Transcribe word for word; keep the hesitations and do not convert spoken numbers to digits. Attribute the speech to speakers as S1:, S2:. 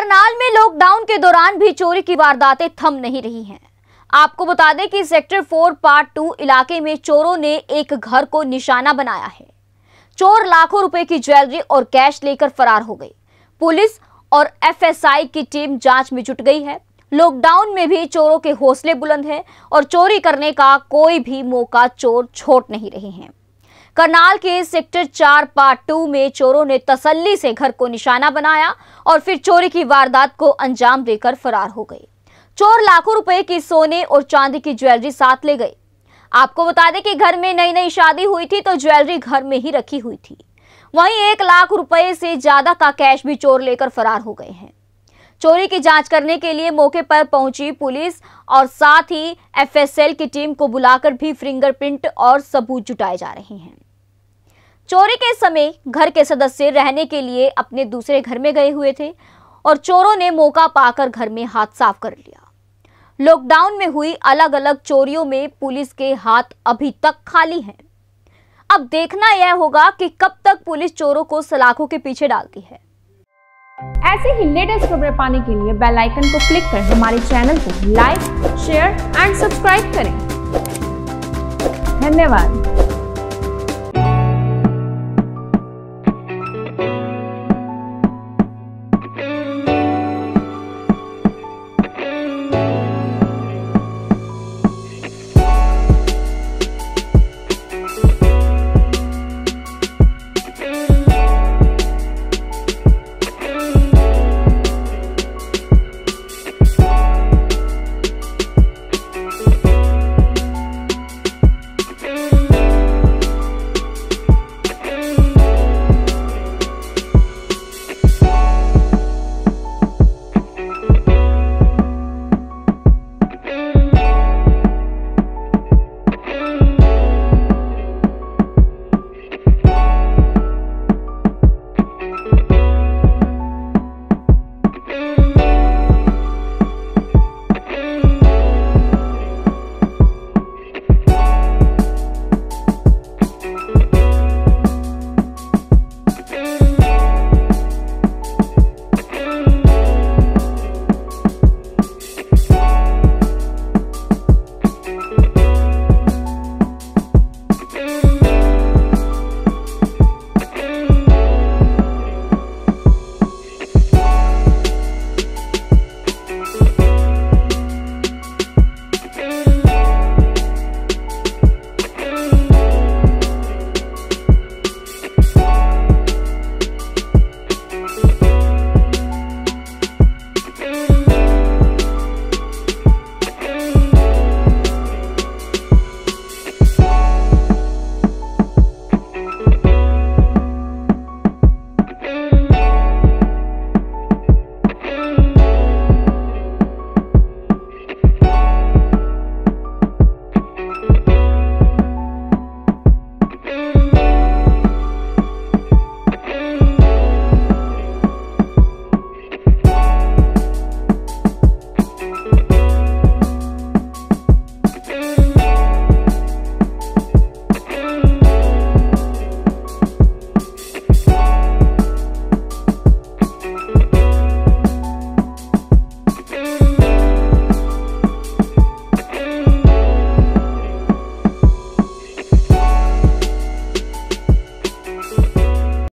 S1: करनाल में लॉकडाउन के दौरान भी चोरी की वारदातें थम नहीं रही हैं। आपको बता दें कि सेक्टर फोर पार्ट टू इलाके में चोरों ने एक घर को निशाना बनाया है। चोर लाखों रुपए की ज्वेलरी और कैश लेकर फरार हो गए। पुलिस और एफएसआई की टीम जांच में जुट गई है। लॉकडाउन में भी चोरों के हौसले बुलंद हैं और चोरी करने का कोई भी मौका चोर छोड़ नहीं रहे हैं। करनाल के सेक्टर चार पार्ट टू में चोरों ने तसल्ली से घर को निशाना बनाया और फिर चोरी की वारदात को अंजाम देकर फरार हो गए। चोर लाखों रुपए की सोने और चांदी की ज्वेलरी साथ ले गए। आपको बता दें कि घर में नई नई शादी हुई थी तो ज्वेलरी घर में ही रखी हुई थी। वहीं एक लाख रुपए से ज्यादा का कैश भी चोर लेकर फरार हो गए हैं। चोरी की जांच करने के लिए मौके पर पहुंची पुलिस और साथ ही एफएसएल की टीम को बुलाकर भी फिंगरप्रिंट और सबूत जुटाए जा रहे हैं। चोरी के समय घर के सदस्य रहने के लिए अपने दूसरे घर में गए हुए थे और चोरों ने मौका पाकर घर में हाथ साफ कर लिया। लॉकडाउन में हुई अलग अलग चोरियों में पुलिस के हाथ अभी तक खाली हैं। अब देखना यह होगा कि कब तक पुलिस चोरों को सलाखों के पीछे डालती है।
S2: ऐसे ही लेटेस्ट खबरें पाने के लिए बेल आइकन को क्लिक कर हमारे चैनल को लाइक, शेयर एंड सब्सक्राइब करें। धन्यवाद।